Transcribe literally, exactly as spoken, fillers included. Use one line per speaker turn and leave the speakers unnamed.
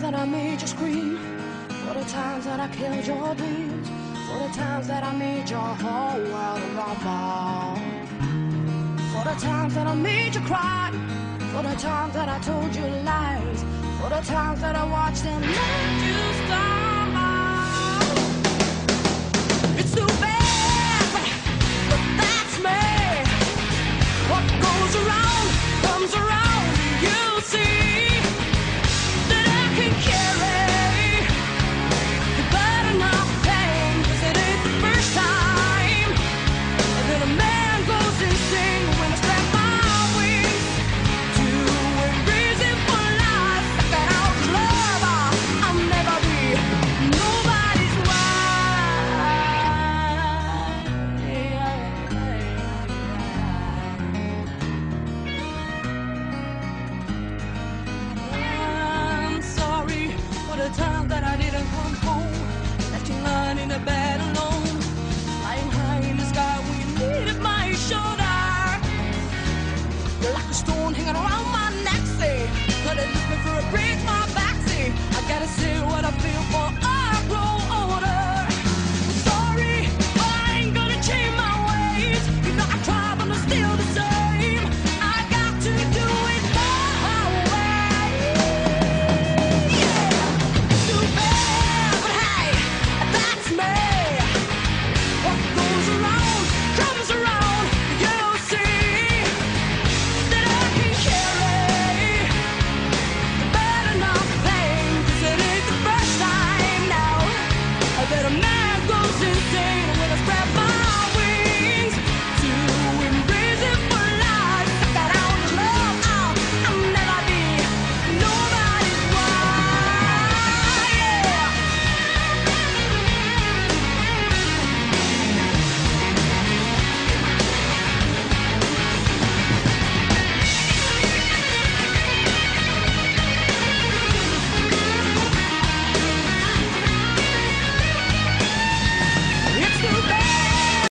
that I made you scream, for the times that I killed your dreams, for the times that I made your whole world rumble, for the times that I made you cry, for the times that I told you lies, for the times that I watched and let you stop.